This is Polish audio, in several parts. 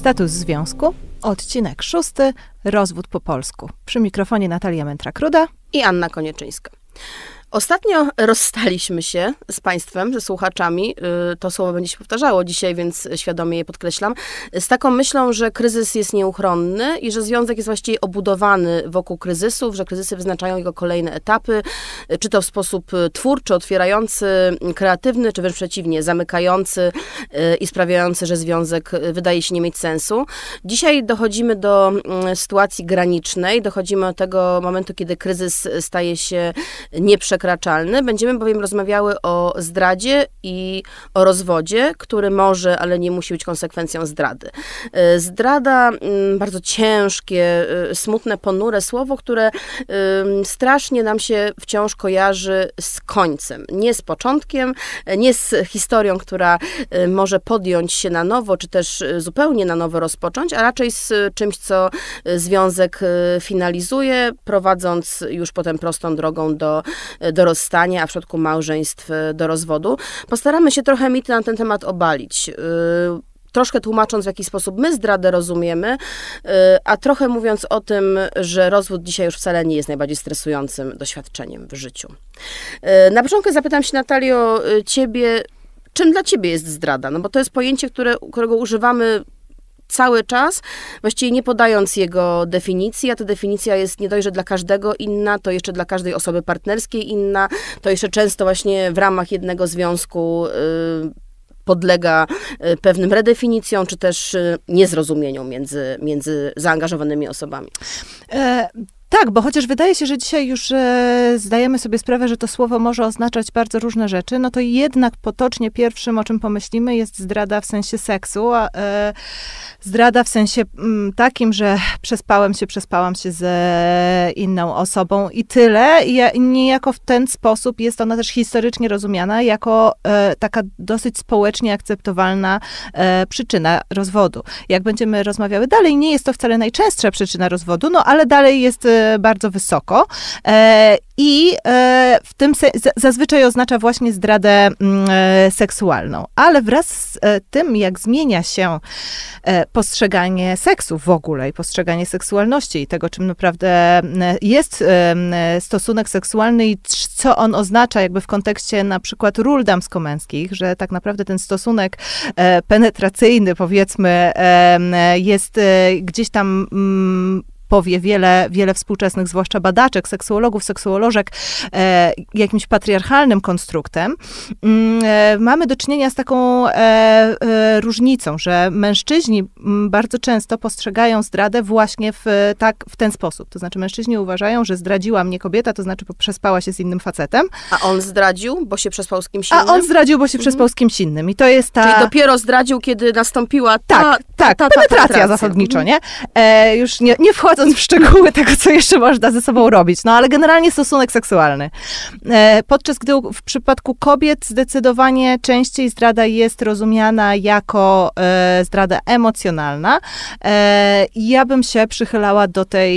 Status związku, odcinek 6, rozwód po polsku. Przy mikrofonie Natalia Mętra-Kruda i Anna Konieczynska. Ostatnio rozstaliśmy się z Państwem, ze słuchaczami, to słowo będzie się powtarzało dzisiaj, więc świadomie je podkreślam, z taką myślą, że kryzys jest nieuchronny i że związek jest właściwie obudowany wokół kryzysów, że kryzysy wyznaczają jego kolejne etapy, czy to w sposób twórczy, otwierający, kreatywny, czy wręcz przeciwnie, zamykający i sprawiający, że związek wydaje się nie mieć sensu. Dzisiaj dochodzimy do sytuacji granicznej, dochodzimy do tego momentu, kiedy kryzys staje się nieprzekraczalny. Będziemy bowiem rozmawiały o zdradzie i o rozwodzie, który może, ale nie musi być konsekwencją zdrady. Zdrada, bardzo ciężkie, smutne, ponure słowo, które strasznie nam się wciąż kojarzy z końcem. Nie z początkiem, nie z historią, która może podjąć się na nowo, czy też zupełnie na nowo rozpocząć, a raczej z czymś, co związek finalizuje, prowadząc już potem prostą drogą do rozstania, a w przypadku małżeństw do rozwodu. Postaramy się trochę mity na ten temat obalić. Troszkę tłumacząc, w jaki sposób my zdradę rozumiemy, a trochę mówiąc o tym, że rozwód dzisiaj już wcale nie jest najbardziej stresującym doświadczeniem w życiu. Na początku zapytam się, Natalio, ciebie, czym dla ciebie jest zdrada? No bo to jest pojęcie, którego używamy cały czas, właściwie nie podając jego definicji, a ta definicja jest nie dość, że dla każdego inna, to jeszcze dla każdej osoby partnerskiej inna, to jeszcze często właśnie w ramach jednego związku podlega pewnym redefinicjom, czy też niezrozumieniom między zaangażowanymi osobami. Tak, bo chociaż wydaje się, że dzisiaj już zdajemy sobie sprawę, że to słowo może oznaczać bardzo różne rzeczy, no to jednak potocznie pierwszym, o czym pomyślimy, jest zdrada w sensie seksu. Zdrada w sensie takim, że przespałam się z inną osobą i tyle. I niejako w ten sposób jest ona też historycznie rozumiana jako taka dosyć społecznie akceptowalna przyczyna rozwodu. Jak będziemy rozmawiały dalej, nie jest to wcale najczęstsza przyczyna rozwodu, no ale dalej jest bardzo wysoko i w tym zazwyczaj oznacza właśnie zdradę seksualną. Ale wraz z tym, jak zmienia się postrzeganie seksu w ogóle i postrzeganie seksualności i tego, czym naprawdę jest stosunek seksualny i co on oznacza jakby w kontekście na przykład ról damsko-męskich, że tak naprawdę ten stosunek penetracyjny, powiedzmy, jest gdzieś tam powie wiele współczesnych, zwłaszcza badaczek, seksuologów, seksuolożek, jakimś patriarchalnym konstruktem, mamy do czynienia z taką różnicą, że mężczyźni bardzo często postrzegają zdradę właśnie w ten sposób. To znaczy mężczyźni uważają, że zdradziła mnie kobieta, to znaczy przespała się z innym facetem. A on zdradził, bo się przespał z kimś innym? A on zdradził, bo się przespał z kimś innym. I to jest ta... Czyli dopiero zdradził, kiedy nastąpiła ta penetracja zasadniczo, nie? Już nie wchodząc w szczegóły tego, co jeszcze można ze sobą robić. No ale generalnie stosunek seksualny. Podczas gdy w przypadku kobiet zdecydowanie częściej zdrada jest rozumiana jako zdrada emocjonalna. Ja bym się przychylała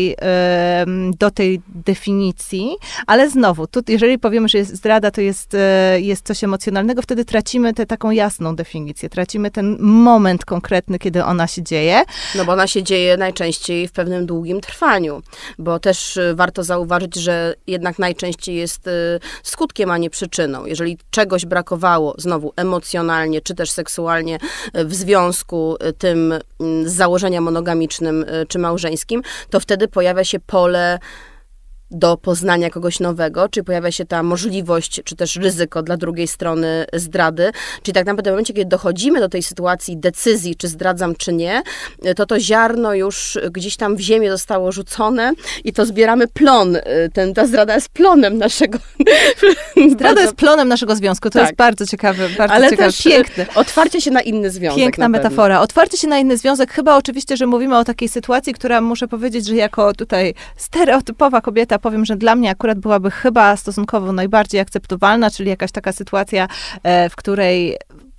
do tej definicji, ale znowu, jeżeli powiemy, że zdrada to jest coś emocjonalnego, wtedy tracimy tę taką jasną definicję. Tracimy ten moment konkretny, kiedy ona się dzieje. No bo ona się dzieje najczęściej w pewnym długim trwaniu, bo też warto zauważyć, że jednak najczęściej jest skutkiem, a nie przyczyną. Jeżeli czegoś brakowało, znowu emocjonalnie, czy też seksualnie w związku tym z założenia monogamicznym czy małżeńskim, to wtedy pojawia się pole do poznania kogoś nowego, czyli pojawia się ta możliwość, czy też ryzyko dla drugiej strony zdrady. Czyli tak naprawdę w momencie, kiedy dochodzimy do tej sytuacji decyzji, czy zdradzam, czy nie, to ziarno już gdzieś tam w ziemię zostało rzucone i to zbieramy plon. Ta zdrada jest plonem naszego... Zdrada jest plonem naszego związku. To jest bardzo ciekawe, piękne. Otwarcie się na inny związek. Piękna metafora. Otwarcie się na inny związek. Chyba oczywiście, że mówimy o takiej sytuacji, która, muszę powiedzieć, że jako tutaj stereotypowa kobieta powiem, że dla mnie akurat byłaby chyba stosunkowo najbardziej akceptowalna, czyli jakaś taka sytuacja, w której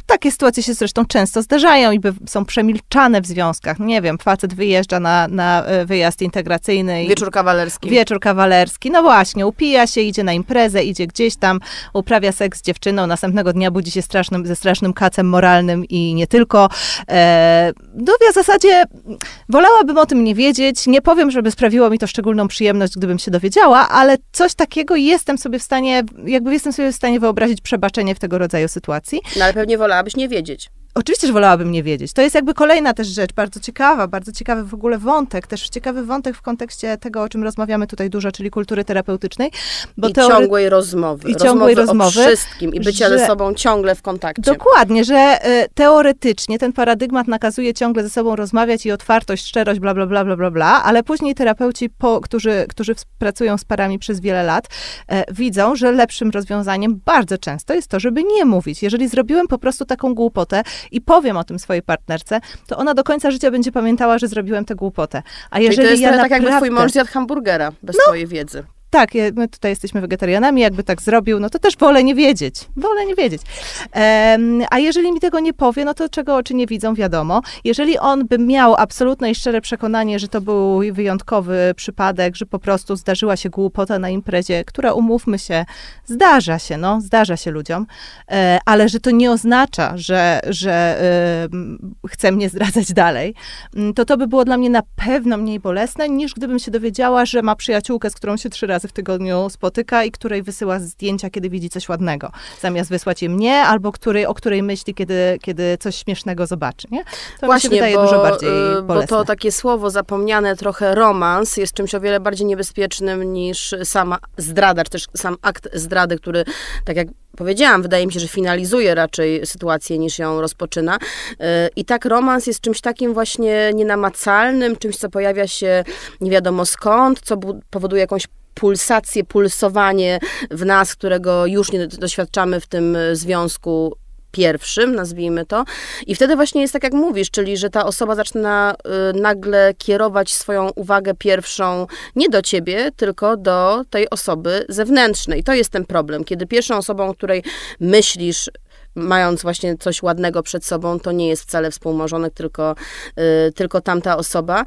takie sytuacje się zresztą często zdarzają i są przemilczane w związkach. Nie wiem, facet wyjeżdża na wyjazd integracyjny. Wieczór kawalerski. No właśnie, upija się, idzie na imprezę, idzie gdzieś tam, uprawia seks z dziewczyną, następnego dnia budzi się ze strasznym kacem moralnym i nie tylko. No w zasadzie wolałabym o tym nie wiedzieć. Nie powiem, żeby sprawiło mi to szczególną przyjemność, gdybym się dowiedziała, ale coś takiego jestem sobie w stanie wyobrazić przebaczenie w tego rodzaju sytuacji. No ale pewnie wolałabyś nie wiedzieć. Oczywiście, że wolałabym nie wiedzieć. To jest jakby kolejna też rzecz, bardzo ciekawy w ogóle wątek, też ciekawy wątek w kontekście tego, o czym rozmawiamy tutaj dużo, czyli kultury terapeutycznej. Bo ciągłej rozmowy. Ciągłej rozmowy o wszystkim i bycia ze sobą ciągle w kontakcie. Dokładnie, że teoretycznie ten paradygmat nakazuje ciągle ze sobą rozmawiać i otwartość, szczerość, bla, bla, bla, bla, bla, bla, ale później terapeuci, którzy pracują z parami przez wiele lat, widzą, że lepszym rozwiązaniem bardzo często jest to, żeby nie mówić. Jeżeli zrobiłem po prostu taką głupotę, i powiem o tym swojej partnerce, to ona do końca życia będzie pamiętała, że zrobiłem tę głupotę. A jeżeli to jest ja tak, jakby twój mąż zjadł hamburgera bez twojej wiedzy. Tak, my tutaj jesteśmy wegetarianami, jakby tak zrobił, no to też wolę nie wiedzieć. A jeżeli mi tego nie powie, no to czego oczy nie widzą, wiadomo. Jeżeli on by miał absolutne i szczere przekonanie, że to był wyjątkowy przypadek, że po prostu zdarzyła się głupota na imprezie, która, umówmy się, zdarza się ludziom, ale że to nie oznacza, że chce mnie zdradzać dalej, to by było dla mnie na pewno mniej bolesne, niż gdybym się dowiedziała, że ma przyjaciółkę, z którą się 3 razy w tygodniu spotyka i której wysyła zdjęcia, kiedy widzi coś ładnego, zamiast wysłać je mnie, albo o której myśli, kiedy coś śmiesznego zobaczy, nie? To właśnie, mi się wydaje dużo bardziej bolesne. Bo to takie słowo zapomniane, trochę romans, jest czymś o wiele bardziej niebezpiecznym niż sama zdrada, czy też sam akt zdrady, który, tak jak powiedziałam, wydaje mi się, że finalizuje raczej sytuację, niż ją rozpoczyna. I tak romans jest czymś takim właśnie nienamacalnym, czymś, co pojawia się nie wiadomo skąd, co powoduje jakąś pulsację, pulsowanie w nas, którego już nie doświadczamy w tym związku pierwszym, nazwijmy to. I wtedy właśnie jest tak, jak mówisz, czyli, że ta osoba zaczyna nagle kierować swoją uwagę pierwszą nie do ciebie, tylko do tej osoby zewnętrznej. To jest ten problem, kiedy pierwszą osobą, o której myślisz, mając właśnie coś ładnego przed sobą, to nie jest wcale współmałżonek, tylko tamta osoba.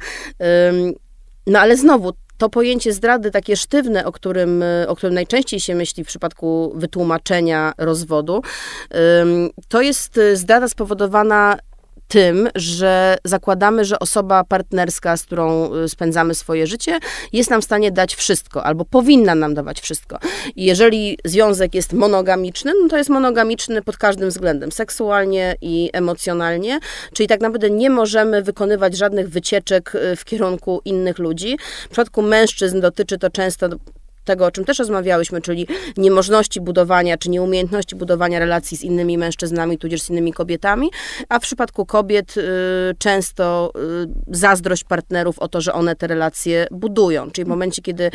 No ale znowu, to pojęcie zdrady, takie sztywne, o którym najczęściej się myśli w przypadku wytłumaczenia rozwodu, to jest zdrada spowodowana tym, że zakładamy, że osoba partnerska, z którą spędzamy swoje życie, jest nam w stanie dać wszystko, albo powinna nam dawać wszystko. I jeżeli związek jest monogamiczny, no to jest monogamiczny pod każdym względem, seksualnie i emocjonalnie, czyli tak naprawdę nie możemy wykonywać żadnych wycieczek w kierunku innych ludzi. W przypadku mężczyzn dotyczy to często tego, o czym też rozmawiałyśmy, czyli niemożności budowania, czy nieumiejętności budowania relacji z innymi mężczyznami, tudzież z innymi kobietami, a w przypadku kobiet często zazdrość partnerów o to, że one te relacje budują. Czyli w momencie, kiedy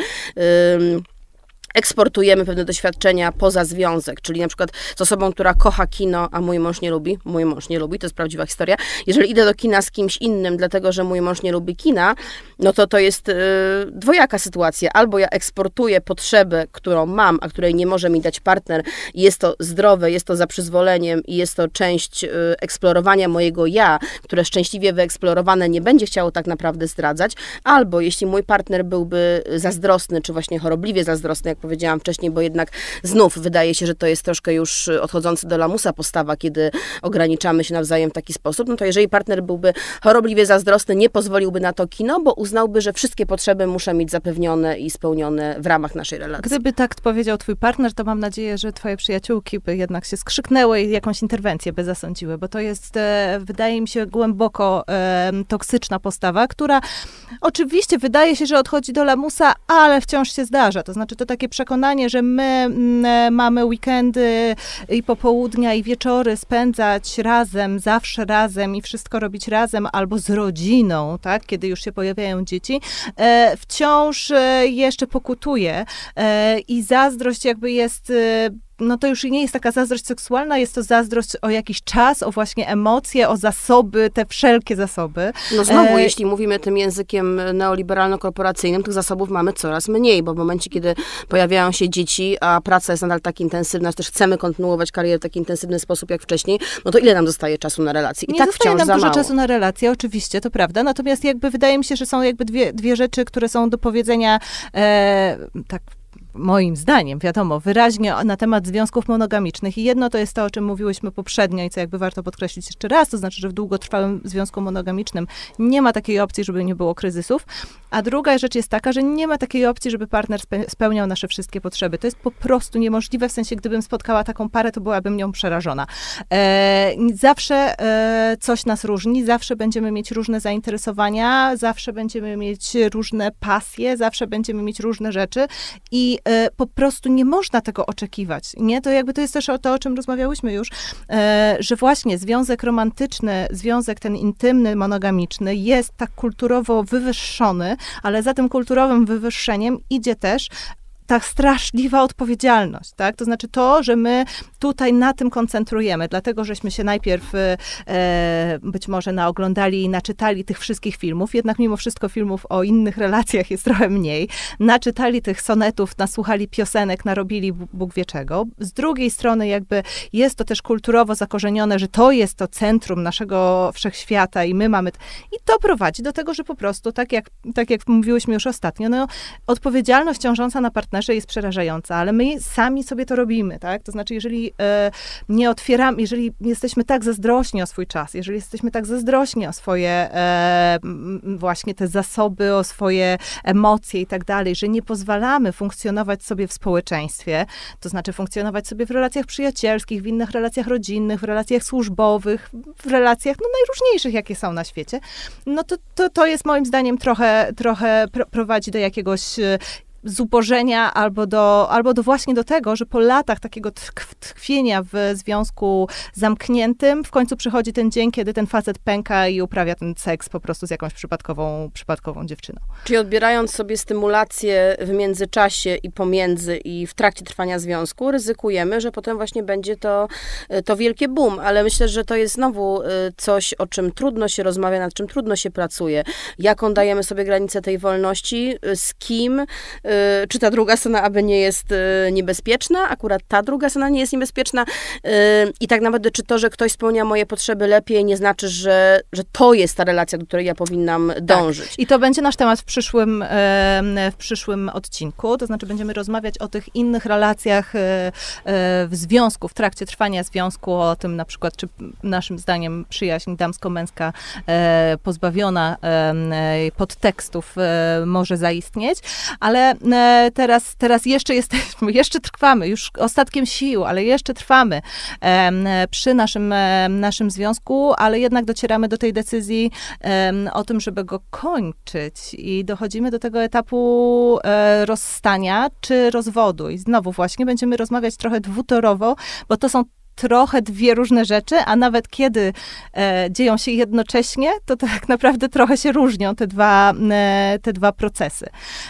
eksportujemy pewne doświadczenia poza związek, czyli na przykład z osobą, która kocha kino, a mój mąż nie lubi, to jest prawdziwa historia. Jeżeli idę do kina z kimś innym, dlatego, że mój mąż nie lubi kina, no to jest dwojaka sytuacja. Albo ja eksportuję potrzebę, którą mam, a której nie może mi dać partner, i jest to zdrowe, jest to za przyzwoleniem i jest to część eksplorowania mojego ja, które szczęśliwie wyeksplorowane nie będzie chciało tak naprawdę zdradzać, albo jeśli mój partner byłby zazdrosny, czy właśnie chorobliwie zazdrosny, jak powiedziałam wcześniej, bo jednak znów wydaje się, że to jest troszkę już odchodzący do lamusa postawa, kiedy ograniczamy się nawzajem w taki sposób, no to jeżeli partner byłby chorobliwie zazdrosny, nie pozwoliłby na to kino, bo uznałby, że wszystkie potrzeby muszę mieć zapewnione i spełnione w ramach naszej relacji. Gdyby tak powiedział twój partner, to mam nadzieję, że twoje przyjaciółki by jednak się skrzyknęły i jakąś interwencję by zasądziły, bo to jest, wydaje mi się, głęboko toksyczna postawa, która oczywiście wydaje się, że odchodzi do lamusa, ale wciąż się zdarza. To znaczy to takie przekonanie, że my mamy weekendy i popołudnia i wieczory spędzać razem, zawsze razem i wszystko robić razem albo z rodziną, tak, kiedy już się pojawiają dzieci, wciąż jeszcze pokutuje i zazdrość jakby jest no to już nie jest taka zazdrość seksualna, jest to zazdrość o jakiś czas, o właśnie emocje, o zasoby, te wszelkie zasoby. No znowu, jeśli mówimy tym językiem neoliberalno-korporacyjnym, tych zasobów mamy coraz mniej, bo w momencie, kiedy pojawiają się dzieci, a praca jest nadal tak intensywna, że też chcemy kontynuować karierę w taki intensywny sposób jak wcześniej, no to ile nam zostaje czasu na relacje? I nie tak zostaje wciąż nam za dużo mało. czasu na relacje, oczywiście, to prawda. Natomiast jakby wydaje mi się, że są jakby dwie rzeczy, które są do powiedzenia tak moim zdaniem, wiadomo, wyraźnie na temat związków monogamicznych. I jedno to jest to, o czym mówiłyśmy poprzednio i co jakby warto podkreślić jeszcze raz, to znaczy, że w długotrwałym związku monogamicznym nie ma takiej opcji, żeby nie było kryzysów. A druga rzecz jest taka, że nie ma takiej opcji, żeby partner spełniał nasze wszystkie potrzeby. To jest po prostu niemożliwe, w sensie, gdybym spotkała taką parę, to byłabym nią przerażona. Zawsze coś nas różni, zawsze będziemy mieć różne zainteresowania, zawsze będziemy mieć różne pasje, zawsze będziemy mieć różne rzeczy i po prostu nie można tego oczekiwać, nie? To jakby to jest też to, o czym rozmawiałyśmy już, że właśnie związek romantyczny, związek ten intymny, monogamiczny jest tak kulturowo wywyższony, ale za tym kulturowym wywyższeniem idzie też ta straszliwa odpowiedzialność, tak? To znaczy to, że my tutaj na tym koncentrujemy, dlatego żeśmy się najpierw być może naoglądali i naczytali tych wszystkich filmów, jednak mimo wszystko filmów o innych relacjach jest trochę mniej. Naczytali tych sonetów, nasłuchali piosenek, narobili Bóg wie czego. Z drugiej strony jakby jest to też kulturowo zakorzenione, że to jest to centrum naszego wszechświata i my mamy... I to prowadzi do tego, że po prostu, tak jak mówiłyśmy już ostatnio, no, odpowiedzialność ciążąca na partnerze jest przerażająca, ale my sami sobie to robimy, tak? To znaczy, jeżeli nie otwieramy, jeżeli jesteśmy tak zazdrośni o swój czas, jeżeli jesteśmy tak zazdrośni o swoje właśnie te zasoby, o swoje emocje i tak dalej, że nie pozwalamy funkcjonować sobie w społeczeństwie, to znaczy funkcjonować sobie w relacjach przyjacielskich, w innych relacjach rodzinnych, w relacjach służbowych, w relacjach no, najróżniejszych, jakie są na świecie, no to jest moim zdaniem trochę prowadzi do jakiegoś zubożenia albo do właśnie do tego, że po latach takiego tkwienia w związku zamkniętym w końcu przychodzi ten dzień, kiedy ten facet pęka i uprawia ten seks po prostu z jakąś przypadkową dziewczyną. Czyli odbierając sobie stymulację w międzyczasie i pomiędzy i w trakcie trwania związku, ryzykujemy, że potem właśnie będzie to wielkie boom, ale myślę, że to jest znowu coś, o czym trudno się rozmawia, nad czym trudno się pracuje. Jaką dajemy sobie granicę tej wolności, z kim, czy ta druga strona aby nie jest niebezpieczna, akurat ta druga strona nie jest niebezpieczna i tak naprawdę, czy to, że ktoś spełnia moje potrzeby lepiej, nie znaczy, że to jest ta relacja, do której ja powinnam dążyć. Tak. I to będzie nasz temat w przyszłym odcinku, to znaczy będziemy rozmawiać o tych innych relacjach w związku, w trakcie trwania związku, o tym na przykład, czy naszym zdaniem przyjaźń damsko-męska pozbawiona podtekstów może zaistnieć, ale teraz jeszcze trwamy, już ostatkiem sił, ale jeszcze trwamy przy naszym związku, ale jednak docieramy do tej decyzji o tym, żeby go kończyć i dochodzimy do tego etapu rozstania czy rozwodu. I znowu właśnie będziemy rozmawiać trochę dwutorowo, bo to są trochę dwie różne rzeczy, a nawet kiedy dzieją się jednocześnie, to tak naprawdę trochę się różnią te dwa procesy.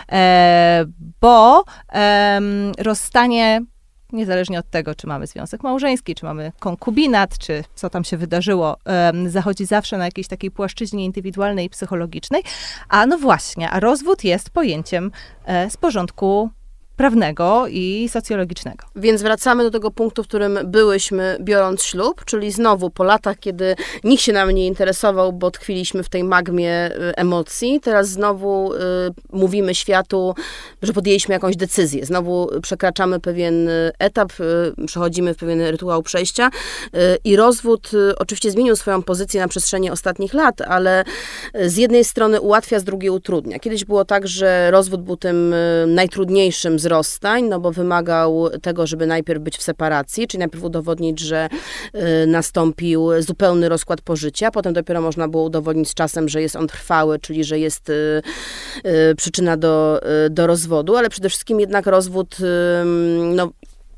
Bo rozstanie, niezależnie od tego, czy mamy związek małżeński, czy mamy konkubinat, czy co tam się wydarzyło, zachodzi zawsze na jakiejś takiej płaszczyźnie indywidualnej i psychologicznej. A no właśnie, a rozwód jest pojęciem z porządku prawnego i socjologicznego. Więc wracamy do tego punktu, w którym byłyśmy, biorąc ślub, czyli znowu po latach, kiedy nikt się nami nie interesował, bo tkwiliśmy w tej magmie emocji, teraz znowu mówimy światu, że podjęliśmy jakąś decyzję. Znowu przekraczamy pewien etap, przechodzimy w pewien rytuał przejścia i rozwód oczywiście zmienił swoją pozycję na przestrzeni ostatnich lat, ale z jednej strony ułatwia, z drugiej utrudnia. Kiedyś było tak, że rozwód był tym najtrudniejszym z rozstań, no bo wymagał tego, żeby najpierw być w separacji, czyli najpierw udowodnić, że nastąpił zupełny rozkład pożycia, potem dopiero można było udowodnić z czasem, że jest on trwały, czyli że jest przyczyna do rozwodu, ale przede wszystkim jednak rozwód, no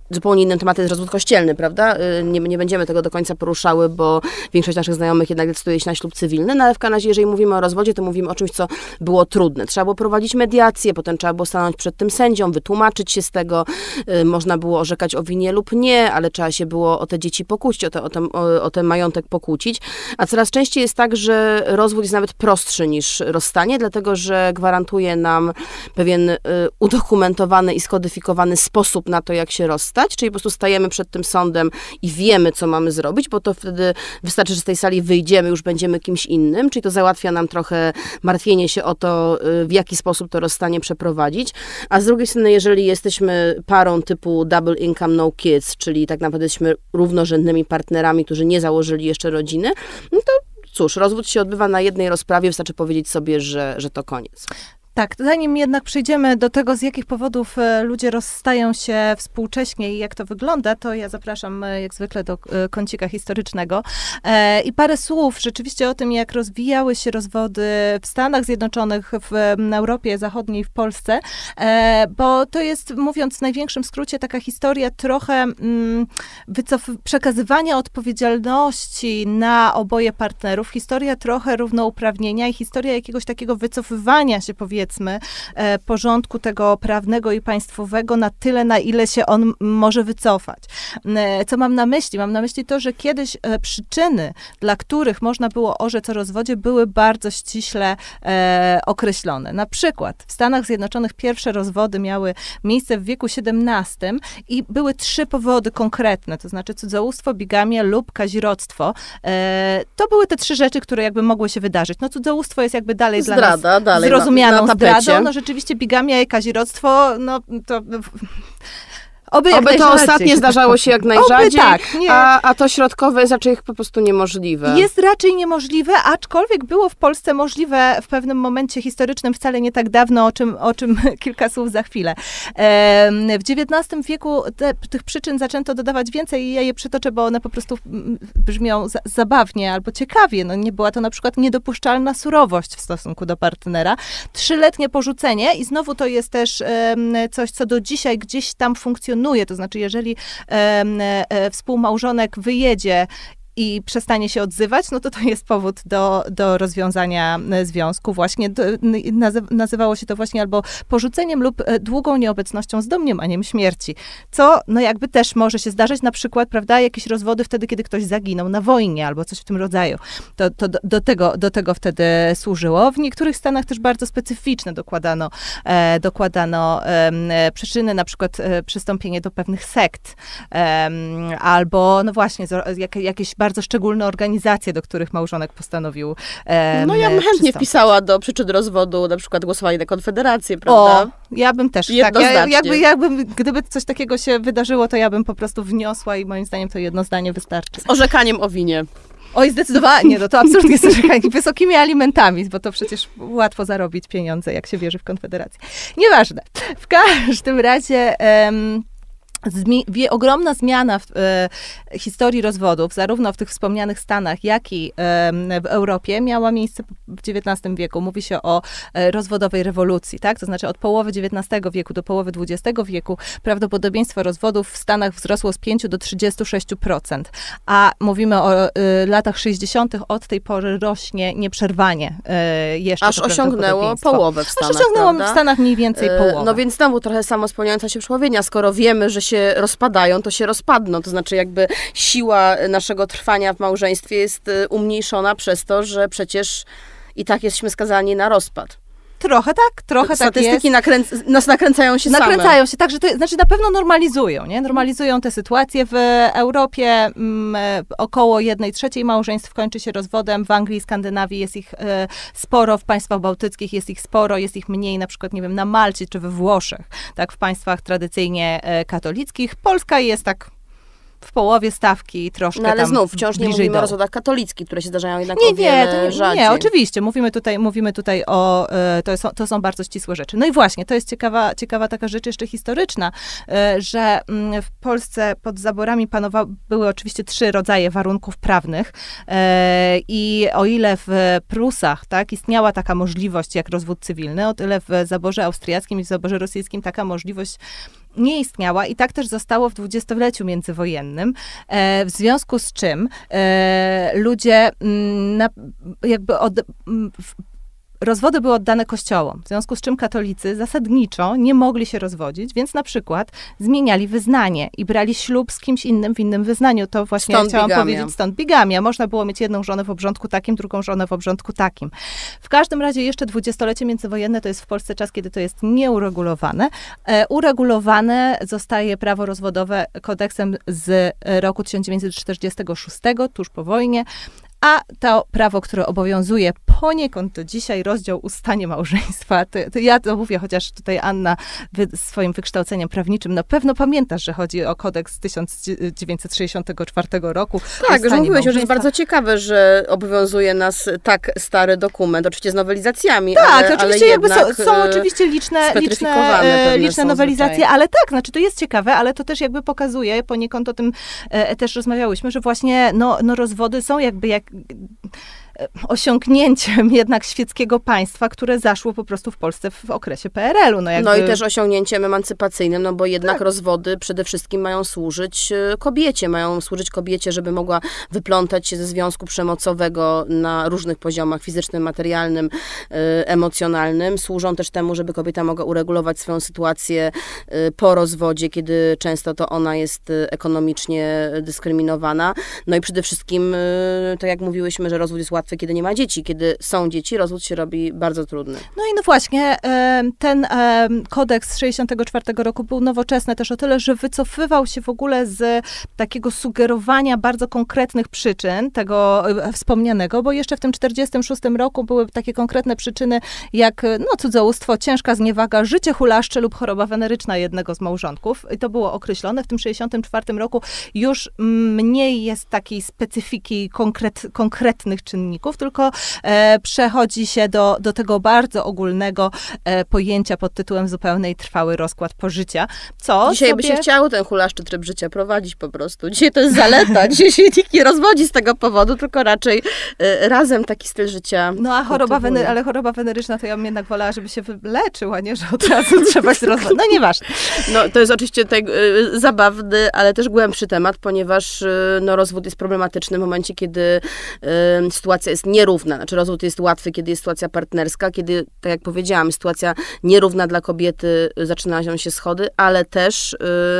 zupełnie innym tematem jest rozwód kościelny, prawda? Nie będziemy tego do końca poruszały, bo większość naszych znajomych jednak decyduje się na ślub cywilny, no ale w każdym razie, jeżeli mówimy o rozwodzie, to mówimy o czymś, co było trudne. Trzeba było prowadzić mediację, potem trzeba było stanąć przed tym sędzią, wytłumaczyć się z tego, można było orzekać o winie lub nie, ale trzeba się było o te dzieci pokłócić, o ten majątek pokłócić. A coraz częściej jest tak, że rozwód jest nawet prostszy niż rozstanie, dlatego że gwarantuje nam pewien udokumentowany i skodyfikowany sposób na to, jak się rozstać, czyli po prostu stajemy przed tym sądem i wiemy, co mamy zrobić, bo to wtedy wystarczy, że z tej sali wyjdziemy, już będziemy kimś innym, czyli to załatwia nam trochę martwienie się o to, w jaki sposób to rozstanie przeprowadzić, a z drugiej strony, jeżeli jesteśmy parą typu double income, no kids, czyli tak naprawdę jesteśmy równorzędnymi partnerami, którzy nie założyli jeszcze rodziny, no to cóż, rozwód się odbywa na jednej rozprawie, wystarczy powiedzieć sobie, że to koniec. Tak, zanim jednak przejdziemy do tego, z jakich powodów ludzie rozstają się współcześnie i jak to wygląda, to ja zapraszam jak zwykle do kącika historycznego i parę słów rzeczywiście o tym, jak rozwijały się rozwody w Stanach Zjednoczonych, w Europie Zachodniej, w Polsce, bo to jest, mówiąc w największym skrócie, taka historia trochę przekazywania odpowiedzialności na oboje partnerów, historia trochę równouprawnienia i historia jakiegoś takiego wycofywania się, powiedzmy, porządku tego prawnego i państwowego na tyle, na ile się on może wycofać. Co mam na myśli? Mam na myśli to, że kiedyś przyczyny, dla których można było orzec o rozwodzie, były bardzo ściśle określone. Na przykład w Stanach Zjednoczonych pierwsze rozwody miały miejsce w wieku XVII i były 3 powody konkretne, to znaczy cudzołóstwo, bigamia lub kazirodztwo. To były te 3 rzeczy, które jakby mogły się wydarzyć. No cudzołóstwo jest jakby dalej Zdrada, dla nas zrozumianą zdradą. No rzeczywiście bigamia i kazirodztwo, no to... Oby to ostatnie zdarzało się jak najrzadziej, tak, a to środkowe jest raczej po prostu niemożliwe. Jest raczej niemożliwe, aczkolwiek było w Polsce możliwe w pewnym momencie historycznym, wcale nie tak dawno, o czym kilka słów za chwilę. W XIX wieku tych przyczyn zaczęto dodawać więcej i ja je przytoczę, bo one po prostu brzmią zabawnie albo ciekawie. No, nie była to na przykład niedopuszczalna surowość w stosunku do partnera, 3-letnie porzucenie i znowu to jest też coś, co do dzisiaj gdzieś tam funkcjonuje. To znaczy, jeżeli współmałżonek wyjedzie i przestanie się odzywać, no to jest powód do rozwiązania związku. Właśnie nazywało się to właśnie albo porzuceniem lub długą nieobecnością z domniemaniem śmierci. Co, no jakby też może się zdarzyć, na przykład, prawda, jakieś rozwody wtedy, kiedy ktoś zaginął na wojnie albo coś w tym rodzaju. To do tego wtedy służyło. W niektórych stanach też bardzo specyficzne dokładano przyczyny, na przykład przystąpienie do pewnych sekt, albo no właśnie jakieś bardzo szczególne organizacje, do których małżonek postanowił No ja bym chętnie wpisała do przyczyn rozwodu na przykład głosowanie na Konfederację, prawda? O, ja bym też, tak. Gdyby coś takiego się wydarzyło, to ja bym po prostu wniosła i moim zdaniem to jedno zdanie wystarczy. Z orzekaniem o winie. Oj, zdecydowanie, no to absolutnie z orzekami, wysokimi alimentami, bo to przecież łatwo zarobić pieniądze, jak się wierzy w Konfederację. Nieważne. W każdym razie... ogromna zmiana w historii rozwodów, zarówno w tych wspomnianych Stanach, jak i w Europie, miała miejsce w XIX wieku. Mówi się o rozwodowej rewolucji, tak? To znaczy od połowy XIX wieku do połowy XX wieku prawdopodobieństwo rozwodów w Stanach wzrosło z 5 do 36%, a mówimy o latach 60. Od tej pory rośnie nieprzerwanie jeszcze. Aż osiągnęło połowę w Stanach, osiągnęło prawda? w Stanach mniej więcej połowę. No więc znowu trochę samospełniająca się przepowiednia, skoro wiemy, że się rozpadają, to się rozpadną. To znaczy jakby siła naszego trwania w małżeństwie jest umniejszona przez to, że przecież i tak jesteśmy skazani na rozpad. Trochę tak jest. Statystyki nas nakręcają się same. Nakręcają się, tak, że to znaczy na pewno normalizują, nie? Normalizują tę sytuację. W Europie około 1/3 małżeństw kończy się rozwodem. W Anglii i Skandynawii jest ich sporo, w państwach bałtyckich jest ich sporo, jest ich mniej, na przykład, nie wiem, na Malcie czy we Włoszech, tak, w państwach tradycyjnie katolickich. Polska jest tak w połowie stawki troszkę. No ale tam znów, wciąż nie mówimy o rozwodach katolickich, które się zdarzają jednak rzadziej. Nie, oczywiście. Mówimy tutaj o, to są bardzo ścisłe rzeczy. No i właśnie, to jest ciekawa taka rzecz jeszcze historyczna, że w Polsce pod zaborami były oczywiście 3 rodzaje warunków prawnych i o ile w Prusach, tak, istniała taka możliwość jak rozwód cywilny, o tyle w zaborze austriackim i w zaborze rosyjskim taka możliwość nie istniała i tak też zostało w dwudziestoleciu międzywojennym, w związku z czym ludzie rozwody były oddane kościołom, w związku z czym katolicy zasadniczo nie mogli się rozwodzić, więc na przykład zmieniali wyznanie i brali ślub z kimś innym w innym wyznaniu. To właśnie chciałam powiedzieć, stąd bigamia. Można było mieć jedną żonę w obrządku takim, drugą żonę w obrządku takim. W każdym razie jeszcze dwudziestolecie międzywojenne to jest w Polsce czas, kiedy to jest nieuregulowane. Uregulowane zostaje prawo rozwodowe kodeksem z roku 1946, tuż po wojnie. A to prawo, które obowiązuje poniekąd do dzisiaj, rozdział ustanie małżeństwa, to ja to mówię, chociaż tutaj Anna swoim wykształceniem prawniczym na pewno pamiętasz, że chodzi o kodeks z 1964 roku. Tak, już mówiłeś, że jest bardzo ciekawe, że obowiązuje nas tak stary dokument, oczywiście z nowelizacjami, tak, oczywiście ale są oczywiście liczne nowelizacje, ale tak, znaczy to jest ciekawe, ale to też jakby pokazuje, poniekąd o tym też rozmawiałyśmy, że właśnie rozwody są jakby osiągnięciem jednak świeckiego państwa, które zaszło po prostu w Polsce w okresie PRL-u. No i też osiągnięciem emancypacyjnym, no bo jednak rozwody przede wszystkim mają służyć kobiecie, żeby mogła wyplątać się ze związku przemocowego na różnych poziomach, fizycznym, materialnym, emocjonalnym. Służą też temu, żeby kobieta mogła uregulować swoją sytuację po rozwodzie, kiedy często to ona jest ekonomicznie dyskryminowana. No i przede wszystkim, tak jak mówiłyśmy, że rozwód jest łatwy, kiedy nie ma dzieci. Kiedy są dzieci, rozwód się robi bardzo trudny. No i właśnie, ten kodeks z 1964 roku był nowoczesny też o tyle, że wycofywał się w ogóle z takiego sugerowania bardzo konkretnych przyczyn tego wspomnianego, bo jeszcze w tym 1946 roku były takie konkretne przyczyny jak cudzołóstwo, ciężka zniewaga, życie hulaszcze lub choroba weneryczna jednego z małżonków. I to było określone. W tym 1964 roku już mniej jest takiej specyfiki konkretnych czynników, tylko przechodzi się do tego bardzo ogólnego pojęcia pod tytułem zupełny i trwały rozkład pożycia. Dzisiaj by się chciało ten hulaszczy tryb życia prowadzić po prostu. Dzisiaj to jest zaleta. Dzisiaj się nikt nie rozwodzi z tego powodu, tylko raczej razem taki styl życia. No a choroba weneryczna to ja bym jednak wolała, żeby się wyleczył, a nie, że od razu trzeba się rozwodzić. No nieważne. No to jest oczywiście zabawny, ale też głębszy temat, ponieważ rozwód jest problematyczny w momencie, kiedy sytuacja jest nierówna. Znaczy rozwód jest łatwy, kiedy jest sytuacja partnerska, kiedy, tak jak powiedziałam, sytuacja nierówna dla kobiety, zaczynają się schody, ale też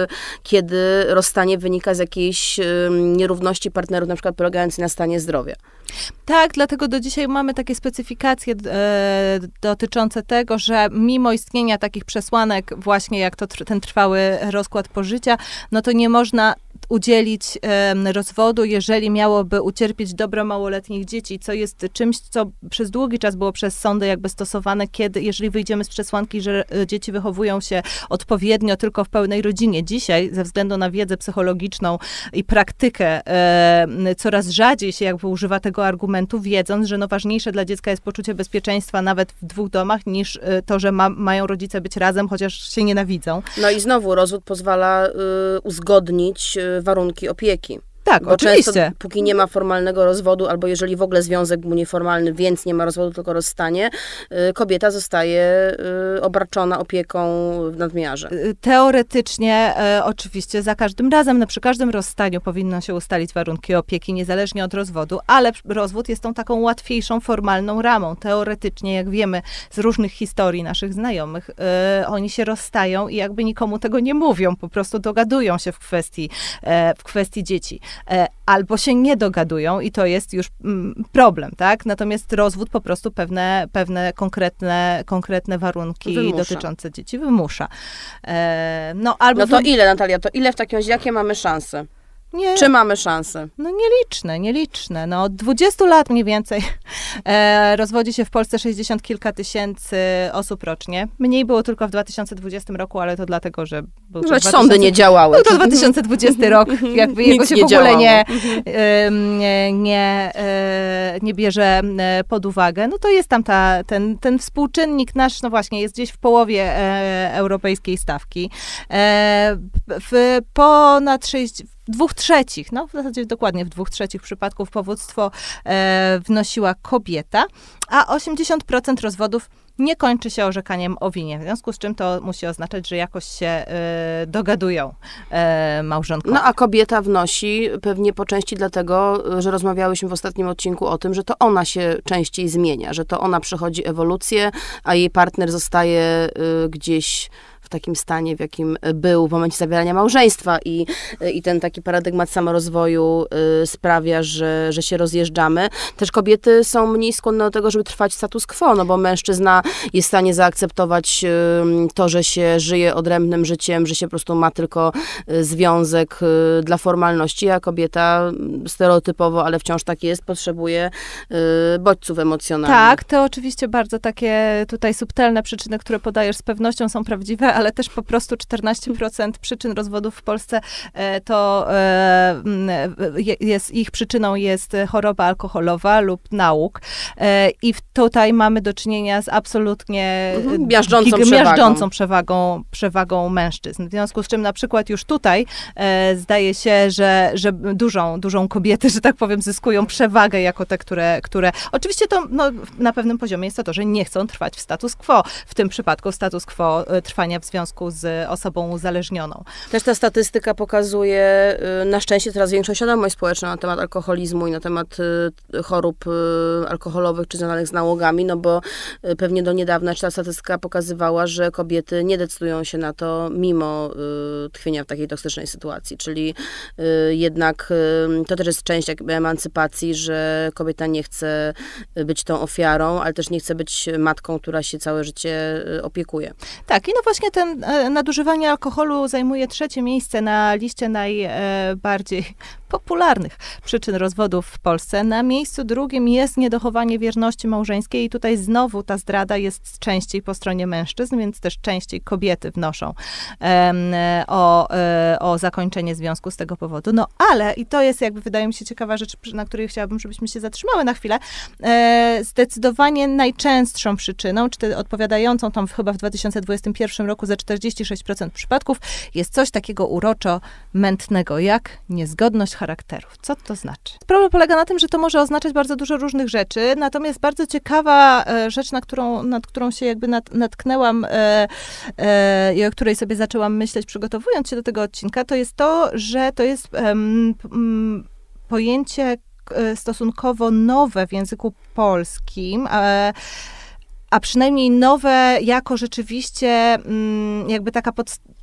kiedy rozstanie wynika z jakiejś nierówności partnerów, na przykład polegającej na stanie zdrowia. Tak, dlatego do dzisiaj mamy takie specyfikacje dotyczące tego, że mimo istnienia takich przesłanek właśnie jak ten trwały rozkład pożycia, no to nie można udzielić rozwodu, jeżeli miałoby ucierpieć dobro małoletnich dzieci, co jest czymś, co przez długi czas było przez sądy jakby stosowane, jeżeli wyjdziemy z przesłanki, że dzieci wychowują się odpowiednio tylko w pełnej rodzinie. Dzisiaj, ze względu na wiedzę psychologiczną i praktykę, coraz rzadziej się jakby używa tego argumentu, wiedząc, że ważniejsze dla dziecka jest poczucie bezpieczeństwa nawet w dwóch domach, niż to, że mają rodzice być razem, chociaż się nienawidzą. No i znowu rozwód pozwala uzgodnić warunki opieki. Tak, bo oczywiście. Często, póki nie ma formalnego rozwodu, albo jeżeli w ogóle związek był nieformalny, więc nie ma rozwodu, tylko rozstanie, kobieta zostaje obarczona opieką w nadmiarze. Teoretycznie, oczywiście, za każdym razem, przy każdym rozstaniu powinno się ustalić warunki opieki, niezależnie od rozwodu, ale rozwód jest tą taką łatwiejszą, formalną ramą. Teoretycznie, jak wiemy z różnych historii naszych znajomych, oni się rozstają i jakby nikomu tego nie mówią, po prostu dogadują się w kwestii dzieci. Albo się nie dogadują i to jest już problem, tak? Natomiast rozwód po prostu pewne konkretne warunki dotyczące dzieci wymusza. No to ile, Natalia, w takim razie, jakie mamy szanse? Nie. Czy mamy szanse? No nieliczne. No od 20 lat mniej więcej rozwodzi się w Polsce 60 kilka tysięcy osób rocznie. Mniej było tylko w 2020 roku, ale to dlatego, że sądy nie działały. Był to 2020 rok, jakby jego się w ogóle nie bierze pod uwagę. No to jest tam ten współczynnik nasz, no właśnie, jest gdzieś w połowie europejskiej stawki. 2/3, no w zasadzie dokładnie w 2/3 przypadków powództwo wnosiła kobieta, a 80% rozwodów nie kończy się orzekaniem o winie, w związku z czym to musi oznaczać, że jakoś się dogadują małżonkowie. No a kobieta wnosi pewnie po części dlatego, że rozmawiałyśmy w ostatnim odcinku o tym, że to ona się częściej zmienia, że to ona przechodzi ewolucję, a jej partner zostaje gdzieś w takim stanie, w jakim był w momencie zawierania małżeństwa i ten taki paradygmat samorozwoju sprawia, że się rozjeżdżamy. Też kobiety są mniej skłonne do tego, żeby trwać status quo, no bo mężczyzna jest w stanie zaakceptować to, że się żyje odrębnym życiem, że się po prostu ma tylko związek dla formalności, a kobieta stereotypowo, ale wciąż tak jest, potrzebuje bodźców emocjonalnych. Tak, to oczywiście bardzo takie tutaj subtelne przyczyny, które podajesz, z pewnością są prawdziwe, ale też po prostu 14% przyczyn rozwodów w Polsce to ich przyczyną jest choroba alkoholowa lub nałóg. I tutaj mamy do czynienia z absolutnie miażdżącą przewagą mężczyzn. W związku z czym na przykład już tutaj zdaje się, że dużą kobiety, że tak powiem, zyskują przewagę jako te, które oczywiście to na pewnym poziomie jest to, że nie chcą trwać w status quo. W tym przypadku status quo trwania w związku z osobą uzależnioną. Też ta statystyka pokazuje na szczęście coraz większą świadomość społeczną na temat alkoholizmu i na temat chorób alkoholowych czy związanych z nałogami, no bo pewnie do niedawna ta statystyka pokazywała, że kobiety nie decydują się na to mimo tkwienia w takiej toksycznej sytuacji, czyli jednak to też jest część jakby emancypacji, że kobieta nie chce być tą ofiarą, ale też nie chce być matką, która się całe życie opiekuje. Tak, i no właśnie ten nadużywanie alkoholu zajmuje 3. miejsce na liście najbardziej popularnych przyczyn rozwodów w Polsce. Na miejscu 2. jest niedochowanie wierności małżeńskiej i tutaj znowu ta zdrada jest częściej po stronie mężczyzn, więc też częściej kobiety wnoszą o zakończenie związku z tego powodu. No ale, i to jest jakby wydaje mi się ciekawa rzecz, na której chciałabym, żebyśmy się zatrzymały na chwilę, zdecydowanie najczęstszą przyczyną, czy odpowiadającą tam chyba w 2021 roku za 46% przypadków, jest coś takiego uroczo mętnego, jak niezgodność charakterów. Co to znaczy? Problem polega na tym, że to może oznaczać bardzo dużo różnych rzeczy, natomiast bardzo ciekawa rzecz, nad którą się jakby natknęłam i o której sobie zaczęłam myśleć, przygotowując się do tego odcinka, to jest to, że to jest pojęcie stosunkowo nowe w języku polskim, a przynajmniej nowe jako rzeczywiście jakby taka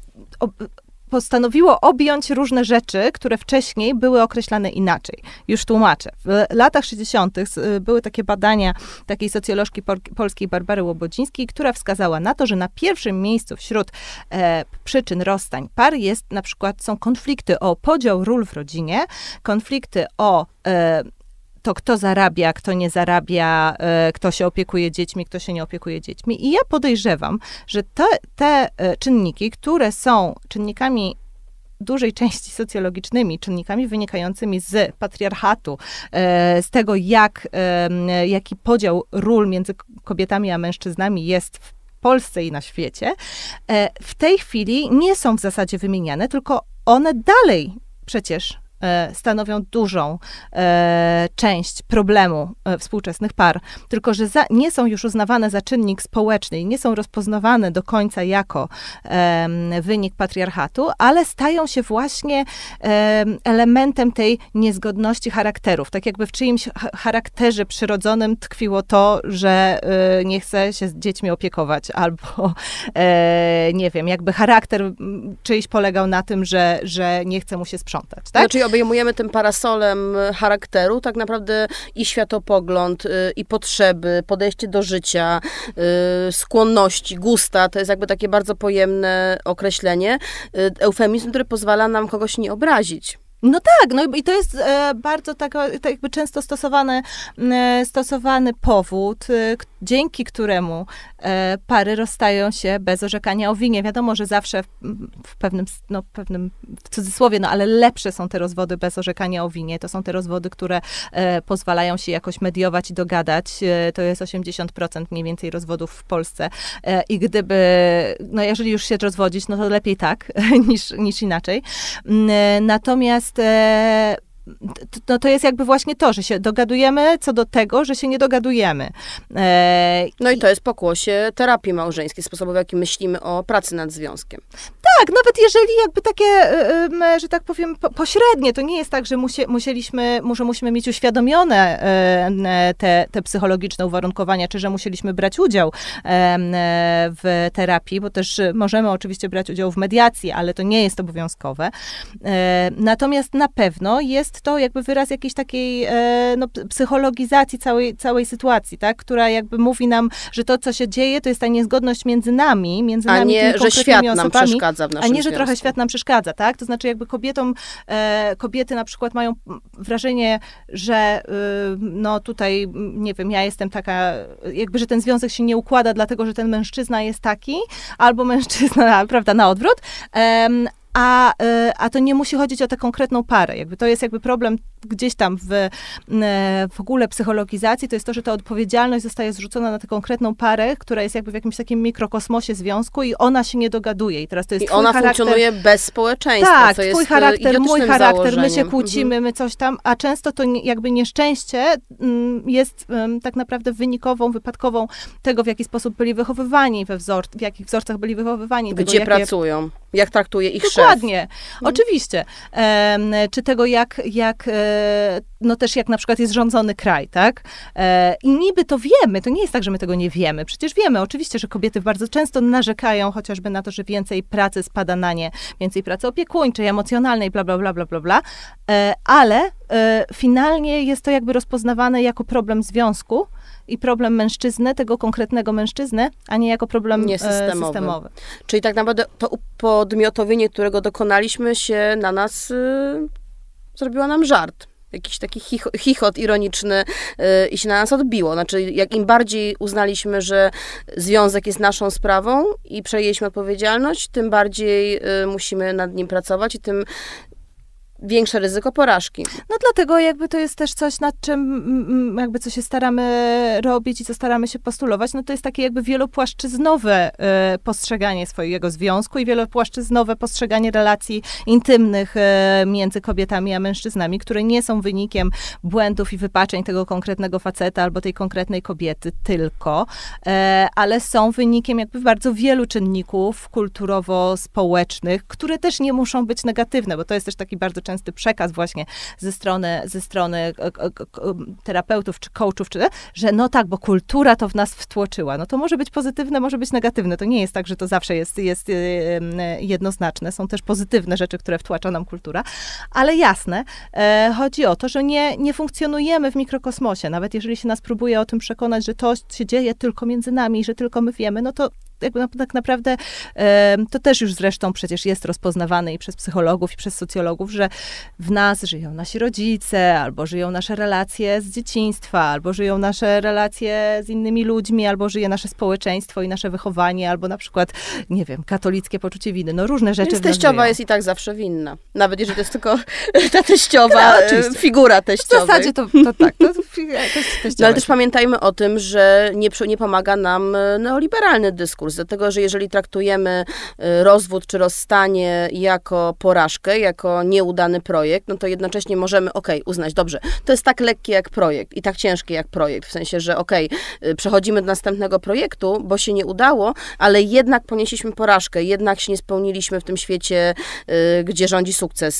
postanowiło objąć różne rzeczy, które wcześniej były określane inaczej. Już tłumaczę. W latach 60. były takie badania takiej socjolożki polskiej Barbary Łobodzińskiej, która wskazała na to, że na pierwszym miejscu wśród przyczyn rozstań par są konflikty o podział ról w rodzinie, konflikty o to, kto zarabia, kto nie zarabia, kto się opiekuje dziećmi, kto się nie opiekuje dziećmi. I ja podejrzewam, że te czynniki, które są czynnikami dużej części socjologicznymi, czynnikami wynikającymi z patriarchatu, z tego, jaki podział ról między kobietami a mężczyznami jest w Polsce i na świecie, w tej chwili nie są w zasadzie wymieniane, tylko one dalej przecież stanowią dużą część problemu współczesnych par, tylko że nie są już uznawane za czynnik społeczny i nie są rozpoznawane do końca jako wynik patriarchatu, ale stają się właśnie elementem tej niezgodności charakterów. Tak jakby w czyimś charakterze przyrodzonym tkwiło to, że nie chce się z dziećmi opiekować, albo nie wiem, jakby charakter czyjś polegał na tym, że nie chce mu się sprzątać, tak? Znaczy obejmujemy tym parasolem charakteru tak naprawdę i światopogląd, i potrzeby, podejście do życia, skłonności, gusta. To jest jakby takie bardzo pojemne określenie. Eufemizm, który pozwala nam kogoś nie obrazić. No tak, no i to jest bardzo tak jakby często stosowany powód, dzięki któremu pary rozstają się bez orzekania o winie. Wiadomo, że zawsze w pewnym w cudzysłowie, ale lepsze są te rozwody bez orzekania o winie. To są te rozwody, które pozwalają się jakoś mediować i dogadać. To jest 80% mniej więcej rozwodów w Polsce. I jeżeli już się rozwodzić, no to lepiej tak, niż inaczej. Natomiast Natomiast to jest jakby właśnie to, że się dogadujemy co do tego, że się nie dogadujemy. No i to jest pokłosie terapii małżeńskiej, sposobu, w jaki myślimy o pracy nad związkiem. Tak, nawet jeżeli jakby takie, że tak powiem, pośrednie, to nie jest tak, że musimy mieć uświadomione te psychologiczne uwarunkowania, czy że musieliśmy brać udział w terapii, bo też możemy oczywiście brać udział w mediacji, ale to nie jest obowiązkowe. Natomiast na pewno jest to jakby wyraz jakiejś takiej psychologizacji całej sytuacji, tak, która jakby mówi nam, że to, co się dzieje, to jest ta niezgodność między nami, a nie, tymi że świat nam osobami, przeszkadza w naszym a nie, że związku. trochę świat nam przeszkadza, tak? To znaczy jakby kobiety na przykład mają wrażenie, że no tutaj, nie wiem, ja jestem taka, jakby, że ten związek się nie układa, dlatego, że ten mężczyzna jest taki, albo mężczyzna, prawda, na odwrót, a to nie musi chodzić o tę konkretną parę. Jakby to jest jakby problem gdzieś tam w ogóle psychologizacji, to jest to, że ta odpowiedzialność zostaje zrzucona na tę konkretną parę, która jest jakby w jakimś takim mikrokosmosie związku i ona się nie dogaduje. I teraz to jest I ona funkcjonuje bez społeczeństwa, tak, co twój jest charakter, mój charakter, założeniem. my się kłócimy, my coś tam, a często to jakby nieszczęście jest tak naprawdę wypadkową tego, w jaki sposób byli wychowywani, w jakich wzorcach byli wychowywani. Gdzie pracują, jak traktuje ich szef. Dokładnie, oczywiście. Czy tego, no też jak na przykład jest rządzony kraj, tak? I niby to wiemy, to nie jest tak, że my tego nie wiemy. Przecież wiemy, oczywiście, że kobiety bardzo często narzekają chociażby na to, że więcej pracy spada na nie, więcej pracy opiekuńczej, emocjonalnej, bla, bla, bla, bla, bla, bla. Ale finalnie jest to jakby rozpoznawane jako problem związku i problem mężczyzny, tego konkretnego mężczyzny, a nie jako problem systemowy. Czyli tak naprawdę to upodmiotowienie, którego dokonaliśmy się na nas, zrobiło nam żart. Jakiś taki chichot ironiczny i się na nas odbiło. Znaczy, jak im bardziej uznaliśmy, że związek jest naszą sprawą i przejęliśmy odpowiedzialność, tym bardziej musimy nad nim pracować i tym większe ryzyko porażki. No dlatego jakby to jest też coś, nad czym jakby co się staramy robić i co staramy się postulować, no to jest takie jakby wielopłaszczyznowe postrzeganie swojego związku i wielopłaszczyznowe postrzeganie relacji intymnych między kobietami a mężczyznami, które nie są wynikiem błędów i wypaczeń tego konkretnego faceta albo tej konkretnej kobiety tylko, ale są wynikiem jakby bardzo wielu czynników kulturowo-społecznych, które też nie muszą być negatywne, bo to jest też taki bardzo częsty przekaz właśnie ze strony terapeutów czy coachów, że no tak, bo kultura to w nas wtłoczyła. No to może być pozytywne, może być negatywne. To nie jest tak, że to zawsze jest jednoznaczne. Są też pozytywne rzeczy, które wtłacza nam kultura. Ale jasne, chodzi o to, że nie funkcjonujemy w mikrokosmosie. Nawet jeżeli się nas próbuje o tym przekonać, że to się dzieje tylko między nami, że tylko my wiemy, no to jakby tak naprawdę to też już zresztą przecież jest rozpoznawane i przez psychologów, i przez socjologów, że w nas żyją nasi rodzice, albo żyją nasze relacje z dzieciństwa, albo żyją nasze relacje z innymi ludźmi, albo żyje nasze społeczeństwo i nasze wychowanie, albo na przykład, nie wiem, katolickie poczucie winy. No różne rzeczy. Więc teściowa jest i tak zawsze winna. Nawet jeżeli to jest tylko ta teściowa, figura teściowej. W zasadzie to tak. No ale też pamiętajmy o tym, że nie pomaga nam neoliberalny dyskurs. Dlatego, że jeżeli traktujemy rozwód czy rozstanie jako porażkę, jako nieudany projekt, no to jednocześnie możemy, uznać, dobrze, to jest tak lekkie jak projekt i tak ciężkie jak projekt, w sensie, że przechodzimy do następnego projektu, bo się nie udało, ale jednak ponieśliśmy porażkę, jednak się nie spełniliśmy w tym świecie, gdzie rządzi sukces,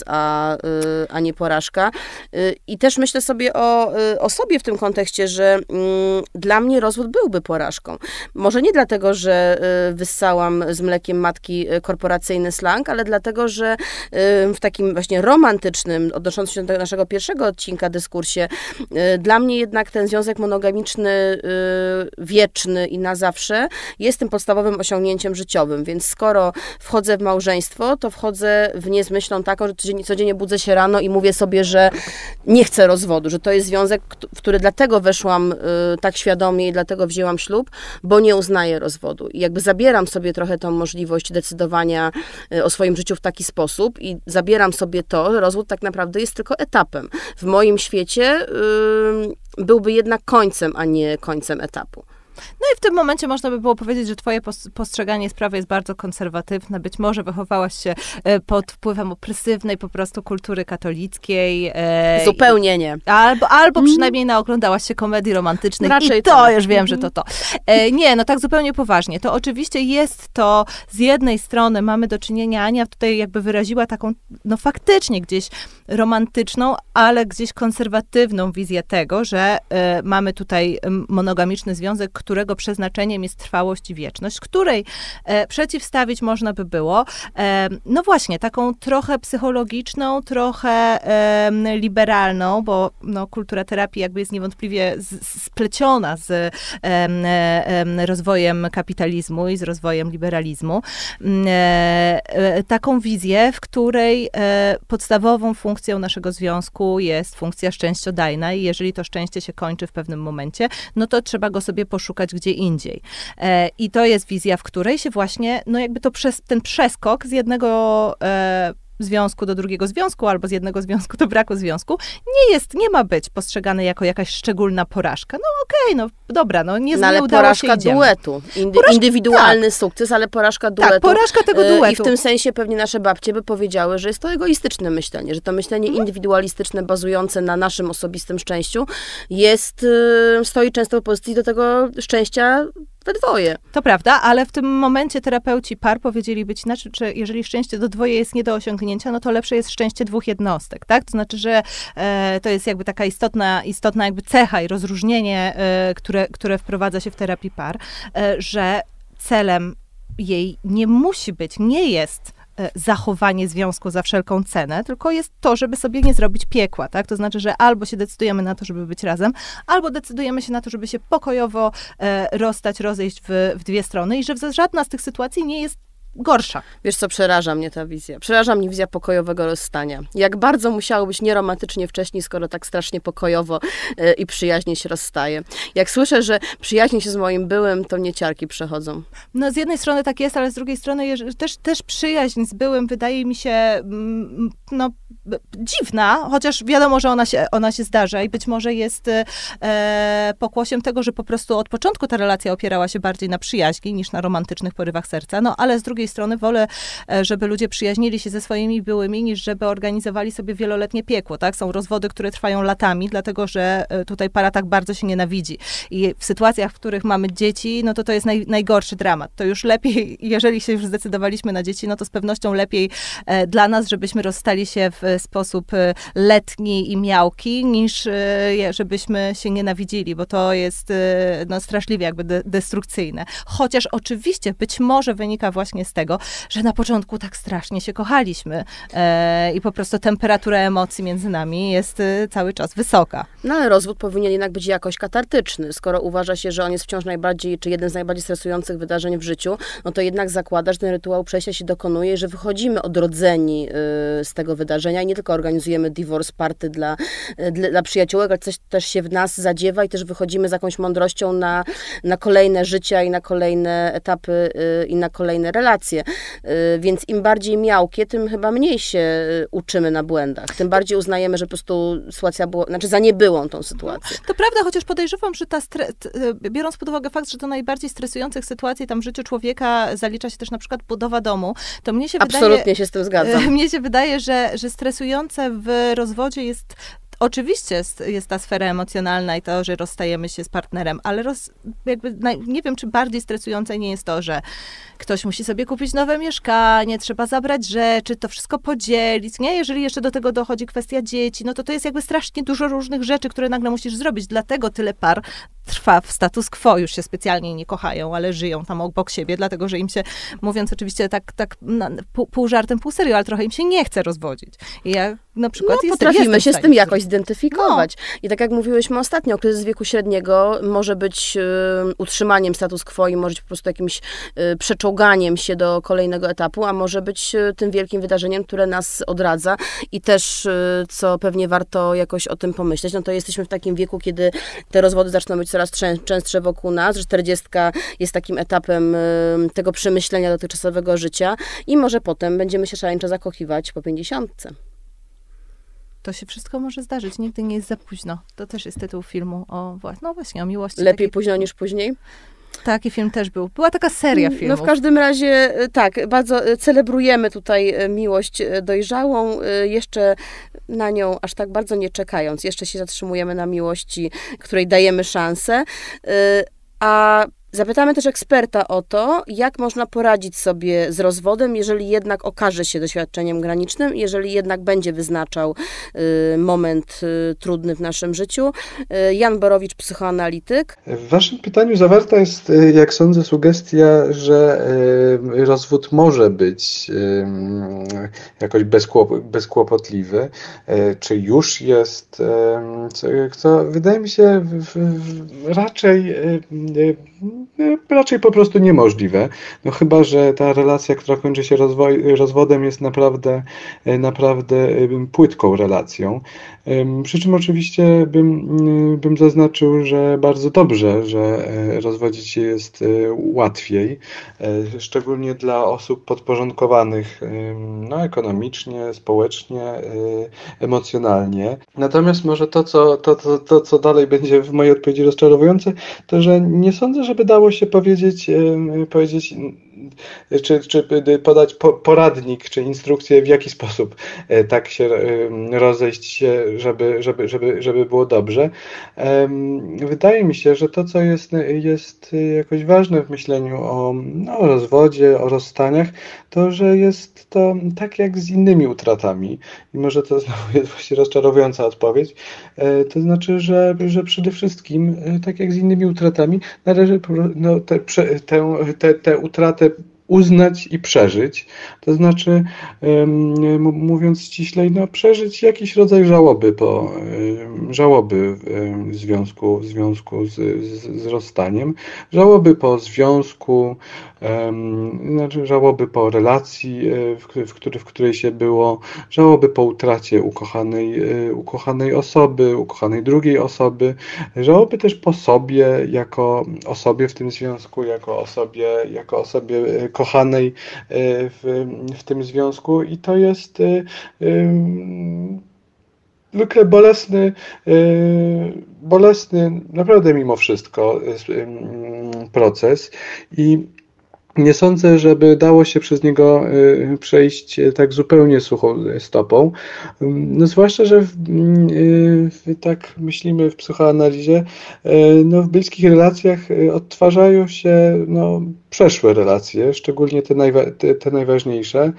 a nie porażka. I też myślę sobie o sobie w tym kontekście, że dla mnie rozwód byłby porażką. Może nie dlatego, że wyssałam z mlekiem matki korporacyjny slang, ale dlatego, że w takim właśnie romantycznym, odnosząc się do naszego pierwszego odcinka dyskursie, dla mnie jednak ten związek monogamiczny, wieczny i na zawsze jest tym podstawowym osiągnięciem życiowym, więc skoro wchodzę w małżeństwo, to wchodzę w nie z myślą taką, że codziennie budzę się rano i mówię sobie, że nie chcę rozwodu, że to jest związek, w który dlatego weszłam tak świadomie i dlatego wzięłam ślub, bo nie uznaję rozwodu. I jakby zabieram sobie trochę tą możliwość decydowania o swoim życiu w taki sposób i zabieram sobie to, że rozwód tak naprawdę jest tylko etapem. W moim świecie byłby jednak końcem, a nie końcem etapu. No i w tym momencie można by było powiedzieć, że twoje postrzeganie sprawy jest bardzo konserwatywne. Być może wychowałaś się pod wpływem opresywnej po prostu kultury katolickiej. Zupełnie nie. Albo przynajmniej naoglądałaś się komedii romantycznych Raczej i to już wiem, że to. Nie, no tak zupełnie poważnie. To oczywiście jest to, z jednej strony mamy do czynienia, Ania tutaj jakby wyraziła taką, no faktycznie gdzieś romantyczną, ale gdzieś konserwatywną wizję tego, że mamy tutaj monogamiczny związek, którego przeznaczeniem jest trwałość i wieczność, której przeciwstawić można by było, no właśnie, taką trochę psychologiczną, trochę liberalną, bo no, kultura terapii jakby jest niewątpliwie spleciona z rozwojem kapitalizmu i z rozwojem liberalizmu. Taką wizję, w której podstawową funkcją naszego związku jest funkcja szczęściodajna i jeżeli to szczęście się kończy w pewnym momencie, no to trzeba go sobie poszukać gdzie indziej. I to jest wizja, w której się właśnie, no jakby to ten przeskok z jednego związku do drugiego związku, albo z jednego związku do braku związku, nie ma być postrzegany jako jakaś szczególna porażka. No okej, no dobra, no nie ale udało porażka się, idziemy. duetu. Indywidualny sukces, ale porażka duetu. Tak, porażka tego duetu. I w tym sensie pewnie nasze babcie by powiedziały, że jest to egoistyczne myślenie, że to myślenie indywidualistyczne, bazujące na naszym osobistym szczęściu, stoi często w pozycji do tego szczęścia we dwoje. To prawda, ale w tym momencie terapeuci par powiedzieliby ci, znaczy, że jeżeli szczęście do dwoje jest nie do osiągnięcia, no to lepsze jest szczęście dwóch jednostek, tak? To znaczy, że to jest jakby taka istotna jakby cecha i rozróżnienie, które wprowadza się w terapii par, że celem jej nie jest zachowanie związku za wszelką cenę, tylko jest to, żeby sobie nie zrobić piekła, tak? To znaczy, że albo się decydujemy na to, żeby być razem, albo decydujemy się na to, żeby się pokojowo rozejść w dwie strony i że żadna z tych sytuacji nie jest gorsza. Wiesz co, przeraża mnie ta wizja. Przeraża mnie wizja pokojowego rozstania. Jak bardzo musiało być nieromantycznie wcześniej, skoro tak strasznie pokojowo i przyjaźnie się rozstaje. Jak słyszę, że przyjaźni się z moim byłym, to mnie ciarki przechodzą. No z jednej strony tak jest, ale z drugiej strony też przyjaźń z byłym wydaje mi się no dziwna, chociaż wiadomo, że ona się zdarza i być może jest pokłosiem tego, że po prostu od początku ta relacja opierała się bardziej na przyjaźni niż na romantycznych porywach serca, no ale z drugiej strony wolę, żeby ludzie przyjaźnili się ze swoimi byłymi, niż żeby organizowali sobie wieloletnie piekło, tak? Są rozwody, które trwają latami, dlatego, że tutaj para tak bardzo się nienawidzi. I w sytuacjach, w których mamy dzieci, no to jest najgorszy dramat. To już lepiej, jeżeli się już zdecydowaliśmy na dzieci, no to z pewnością lepiej dla nas, żebyśmy rozstali się w sposób letni i miałki, niż żebyśmy się nienawidzili, bo to jest no, straszliwie jakby destrukcyjne. Chociaż oczywiście być może wynika właśnie z tego, że na początku tak strasznie się kochaliśmy i po prostu temperatura emocji między nami jest cały czas wysoka. No ale rozwód powinien jednak być jakoś katartyczny. Skoro uważa się, że on jest wciąż jeden z najbardziej stresujących wydarzeń w życiu, no to jednak zakłada, że ten rytuał przejścia się dokonuje i że wychodzimy odrodzeni z tego wydarzenia i nie tylko organizujemy divorce party dla przyjaciółek, ale coś też się w nas zadziewa i też wychodzimy z jakąś mądrością na kolejne życia i na kolejne etapy i na kolejne relacje. Więc im bardziej miałkie, tym chyba mniej się uczymy na błędach. Tym bardziej uznajemy, że po prostu sytuacja była, znaczy za niebyłą tą sytuację. To prawda, chociaż podejrzewam, że biorąc pod uwagę fakt, że do najbardziej stresujących sytuacji tam w życiu człowieka zalicza się też na przykład budowa domu, to mnie się wydaje... Absolutnie się z tym zgadzam. Mnie się wydaje, że stresujące w rozwodzie jest oczywiście jest ta sfera emocjonalna i to, że rozstajemy się z partnerem, ale nie wiem, czy bardziej stresujące nie jest to, że ktoś musi sobie kupić nowe mieszkanie, trzeba zabrać rzeczy, to wszystko podzielić, nie? Jeżeli jeszcze do tego dochodzi kwestia dzieci, no to jest jakby strasznie dużo różnych rzeczy, które nagle musisz zrobić. Dlatego tyle par trwa w status quo, już się specjalnie nie kochają, ale żyją tam obok siebie, dlatego, że im się, mówiąc oczywiście tak pół żartem, pół serio, ale trochę im się nie chce rozwodzić. I ja na przykład potrafimy się z tym jakoś zidentyfikować. No. I tak jak mówiłyśmy ostatnio, kryzys wieku średniego może być utrzymaniem status quo i może być po prostu jakimś przeczołganiem się do kolejnego etapu, a może być tym wielkim wydarzeniem, które nas odradza i też, co pewnie warto jakoś o tym pomyśleć, no to jesteśmy w takim wieku, kiedy te rozwody zaczną być coraz częstsze wokół nas, że 40 jest takim etapem tego przemyślenia dotychczasowego życia i może potem będziemy się szaleńczo zakochiwać po 50. To się wszystko może zdarzyć, nigdy nie jest za późno. To też jest tytuł filmu no właśnie o miłości. Lepiej późno niż później? Taki film też był. Była taka seria filmów. No w każdym razie tak, bardzo celebrujemy tutaj miłość dojrzałą, jeszcze na nią aż tak bardzo nie czekając. Jeszcze się zatrzymujemy na miłości, której dajemy szansę. A zapytamy też eksperta o to, jak można poradzić sobie z rozwodem, jeżeli jednak okaże się doświadczeniem granicznym, jeżeli jednak będzie wyznaczał moment trudny w naszym życiu. Jan Borowicz, psychoanalityk. W waszym pytaniu zawarta jest, jak sądzę, sugestia, że rozwód może być jakoś bezkłopotliwy, czy już jest, co wydaje mi się raczej po prostu niemożliwe. No chyba że ta relacja, która kończy się rozwodem, jest naprawdę płytką relacją. Przy czym oczywiście bym zaznaczył, że bardzo dobrze, że rozwodzić się jest łatwiej, szczególnie dla osób podporządkowanych ekonomicznie, społecznie, emocjonalnie. Natomiast może to, co dalej będzie w mojej odpowiedzi rozczarowujące, to że nie sądzę, żeby dało się powiedzieć czy podać poradnik, czy instrukcję, w jaki sposób tak się rozejść się, żeby było dobrze. Wydaje mi się, że to, co jest jakoś ważne w myśleniu o rozwodzie, o rozstaniach, to, że jest to tak jak z innymi utratami. I może to znowu jest właśnie rozczarowująca odpowiedź. To znaczy, że przede wszystkim, tak jak z innymi utratami, należy tę utratę uznać i przeżyć, to znaczy, mówiąc ściślej, przeżyć jakiś rodzaj żałoby w związku z rozstaniem, żałoby po związku, znaczy żałoby po relacji, w której się było, żałoby po utracie ukochanej osoby, ukochanej drugiej osoby, żałoby też po sobie, jako osobie w tym związku, jako osobie kochanej w tym związku, i to jest zwykle bolesny, naprawdę mimo wszystko proces, i nie sądzę, żeby dało się przez niego przejść tak zupełnie suchą stopą. No zwłaszcza, że tak myślimy w psychoanalizie, w bliskich relacjach odtwarzają się przeszłe relacje, szczególnie te najważniejsze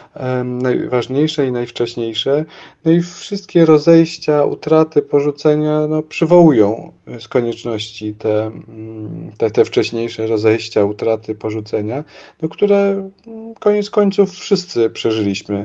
i najwcześniejsze. No i wszystkie rozejścia, utraty, porzucenia przywołują z konieczności te wcześniejsze rozejścia, utraty, porzucenia, które koniec końców wszyscy przeżyliśmy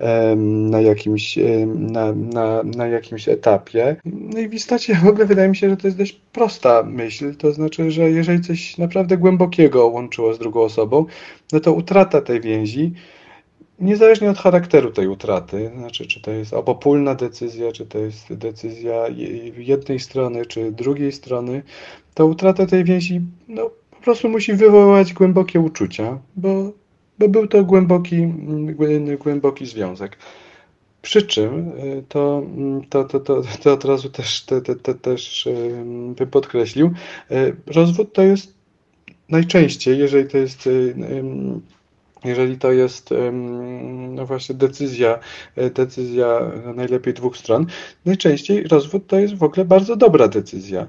na jakimś etapie. No i w istocie w ogóle wydaje mi się, że to jest dość prosta myśl, to znaczy, że jeżeli coś naprawdę głębokiego łączyło z drugą osobą, no to utrata tej więzi, niezależnie od charakteru tej utraty, znaczy czy to jest obopólna decyzja, czy to jest decyzja jednej strony, czy drugiej strony, to utrata tej więzi po prostu musi wywołać głębokie uczucia, bo był to głęboki związek. Przy czym to od razu też bym podkreślił, rozwód to jest najczęściej, jeżeli to jest właśnie decyzja najlepiej dwóch stron, najczęściej rozwód to jest w ogóle bardzo dobra decyzja.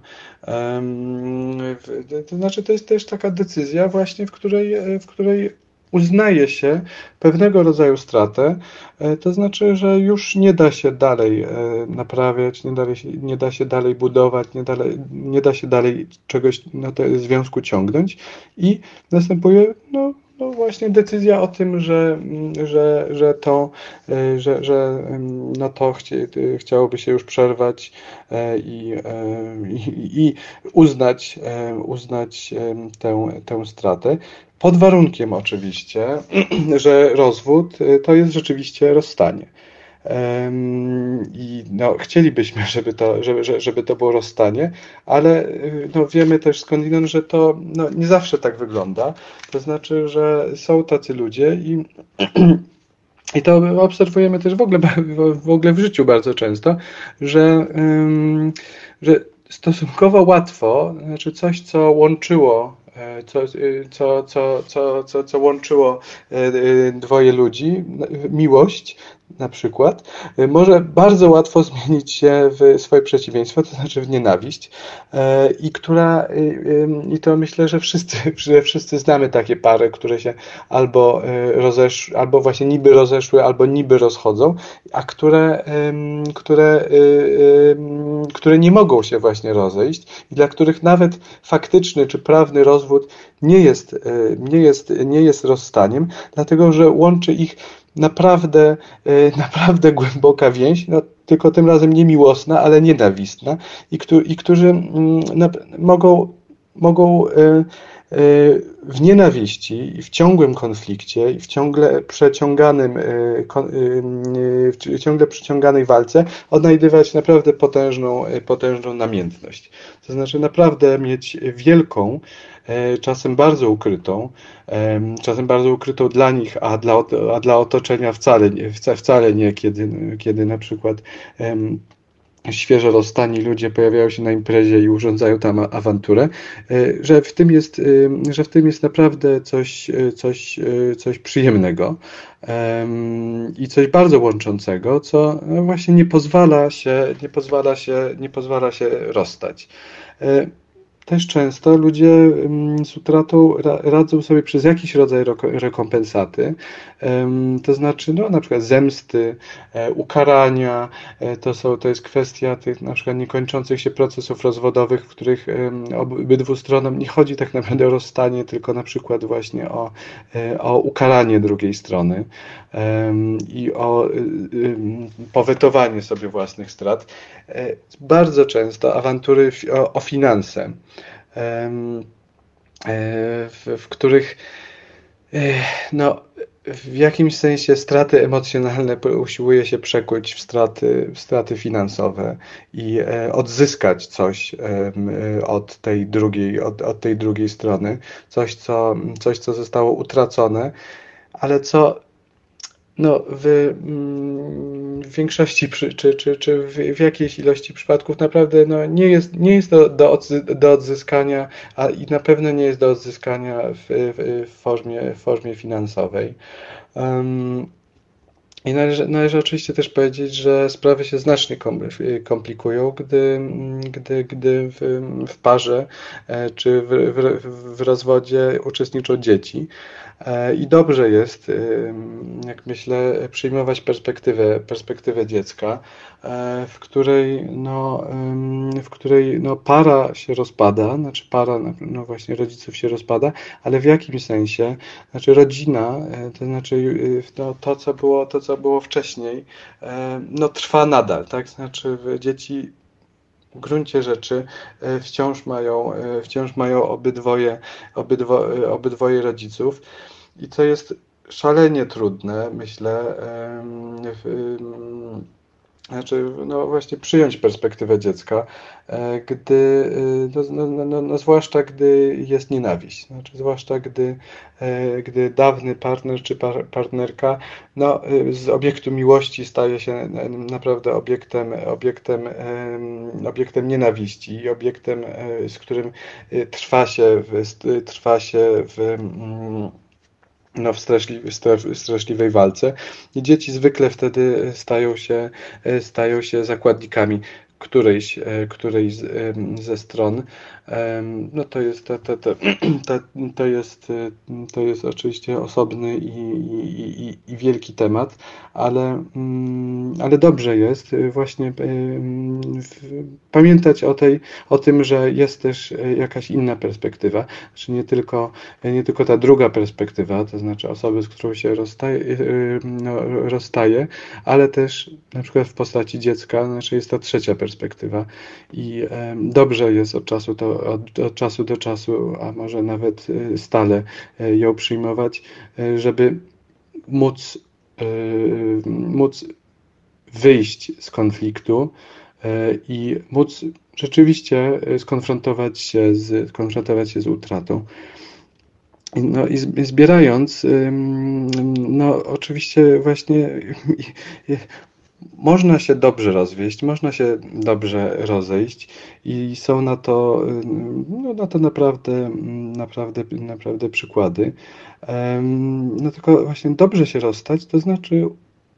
To znaczy, to jest też taka decyzja właśnie, w której uznaje się pewnego rodzaju stratę, to znaczy, że już nie da się dalej naprawiać, nie da się dalej budować, nie da się dalej czegoś na tym związku ciągnąć, i następuje właśnie decyzja o tym, że chciałoby się już przerwać i uznać tę stratę. Pod warunkiem oczywiście, że rozwód to jest rzeczywiście rozstanie. I chcielibyśmy, żeby to było rozstanie, ale wiemy też skądinąd, że to nie zawsze tak wygląda. To znaczy, że są tacy ludzie i I to obserwujemy też w ogóle w życiu bardzo często, że stosunkowo łatwo, znaczy coś, co łączyło, co łączyło dwoje ludzi, miłość na przykład, może bardzo łatwo zmienić się w swoje przeciwieństwo, to znaczy w nienawiść, i to myślę, że wszyscy znamy takie pary, które się albo albo właśnie niby rozeszły, albo niby rozchodzą, a które nie mogą się właśnie rozejść i dla których nawet faktyczny czy prawny rozwód nie jest rozstaniem, dlatego że łączy ich naprawdę głęboka więź, no, tylko tym razem nie miłosna, ale nienawistna i którzy mogą w nienawiści i w ciągłym konflikcie i w ciągle przeciąganej walce odnajdywać naprawdę potężną namiętność. To znaczy naprawdę mieć wielką, czasem bardzo ukrytą dla nich, a dla otoczenia wcale nie, kiedy na przykład świeżo rozstani ludzie pojawiają się na imprezie i urządzają tam awanturę, że w tym jest naprawdę coś przyjemnego i coś bardzo łączącego, co właśnie nie pozwala się rozstać. Też często ludzie z utratą radzą sobie przez jakiś rodzaj rekompensaty, to znaczy na przykład zemsty, ukarania, to jest kwestia tych na przykład niekończących się procesów rozwodowych, w których obydwu stronom nie chodzi tak naprawdę o rozstanie, tylko na przykład właśnie o ukaranie drugiej strony i o powetowanie sobie własnych strat. Bardzo często awantury o finanse, w których w jakimś sensie straty emocjonalne usiłuje się przekuć w straty finansowe i odzyskać coś od tej drugiej strony, coś, co zostało utracone, ale co w większości czy w jakiejś ilości przypadków naprawdę nie jest do odzyskania, i na pewno nie jest do odzyskania w formie finansowej. I należy oczywiście też powiedzieć, że sprawy się znacznie komplikują, gdy w parze czy w rozwodzie uczestniczą dzieci. I dobrze jest, jak myślę, przyjmować perspektywę dziecka, w której para się rozpada, znaczy para właśnie rodziców się rozpada, ale w jakim sensie, znaczy rodzina, to znaczy to, co było wcześniej, trwa nadal, tak? Znaczy dzieci w gruncie rzeczy wciąż mają obydwoje rodziców i co jest szalenie trudne, myślę, znaczy właśnie przyjąć perspektywę dziecka, zwłaszcza gdy jest nienawiść, znaczy zwłaszcza gdy dawny partner czy partnerka z obiektu miłości staje się naprawdę obiektem nienawiści i obiektem, z którym trwa się w straszliwej walce i dzieci zwykle wtedy stają się zakładnikami którejś ze stron. To jest oczywiście osobny i wielki temat, ale dobrze jest właśnie pamiętać o tym, że jest też jakaś inna perspektywa, znaczy nie tylko ta druga perspektywa, to znaczy osoby, z którą się rozstaje, ale też na przykład w postaci dziecka, znaczy jest ta trzecia perspektywa i dobrze jest od czasu do czasu, a może nawet stale ją przyjmować, żeby móc wyjść z konfliktu i móc rzeczywiście skonfrontować się z utratą. No i zbierając, no oczywiście właśnie można się dobrze rozwieść, można się dobrze rozejść i są na to, no, na to naprawdę przykłady. No tylko właśnie dobrze się rozstać, to znaczy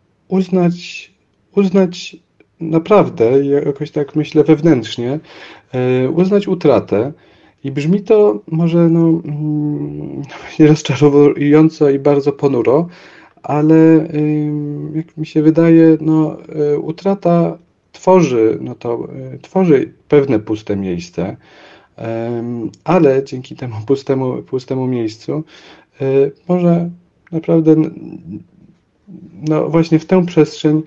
uznać naprawdę, jakoś tak myślę wewnętrznie, uznać utratę. I brzmi to może właśnie rozczarowująco i bardzo ponuro, ale jak mi się wydaje, utrata tworzy pewne puste miejsce, ale dzięki temu pustemu miejscu może naprawdę no właśnie w tę przestrzeń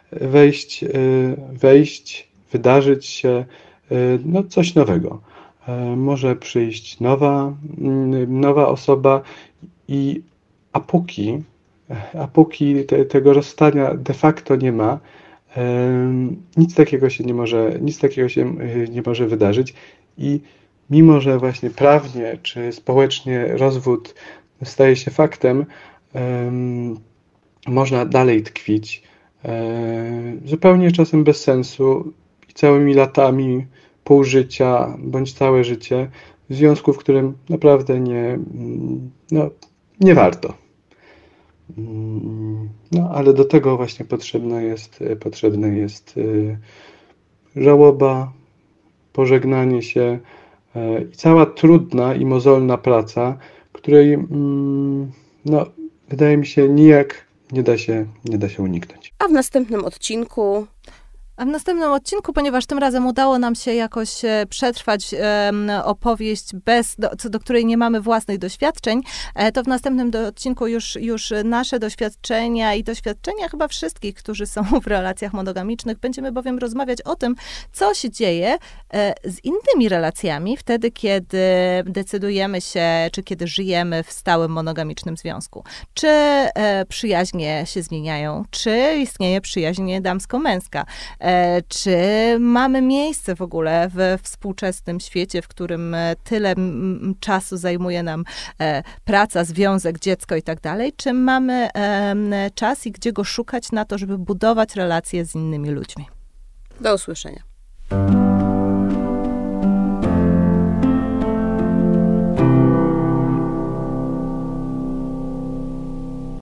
wejść, wydarzyć się no coś nowego. Może przyjść nowa osoba a póki tego rozstania de facto nie ma, nic takiego się nie może wydarzyć i mimo, że właśnie prawnie czy społecznie rozwód staje się faktem, można dalej tkwić, zupełnie czasem bez sensu i całymi latami, pół życia bądź całe życie w związku, w którym naprawdę nie warto. No, ale do tego właśnie potrzebne jest żałoba, pożegnanie się i cała trudna i mozolna praca, której no, wydaje mi się nijak nie da się uniknąć. A w następnym odcinku, ponieważ tym razem udało nam się jakoś przetrwać opowieść, co do której nie mamy własnych doświadczeń, to w następnym odcinku już nasze doświadczenia i doświadczenia chyba wszystkich, którzy są w relacjach monogamicznych. Będziemy bowiem rozmawiać o tym, co się dzieje z innymi relacjami wtedy, kiedy decydujemy się, czy kiedy żyjemy w stałym monogamicznym związku. Czy przyjaźnie się zmieniają, czy istnieje przyjaźń damsko-męska. Czy mamy miejsce w ogóle w współczesnym świecie, w którym tyle czasu zajmuje nam praca, związek, dziecko i tak dalej? Czy mamy czas i gdzie go szukać na to, żeby budować relacje z innymi ludźmi? Do usłyszenia.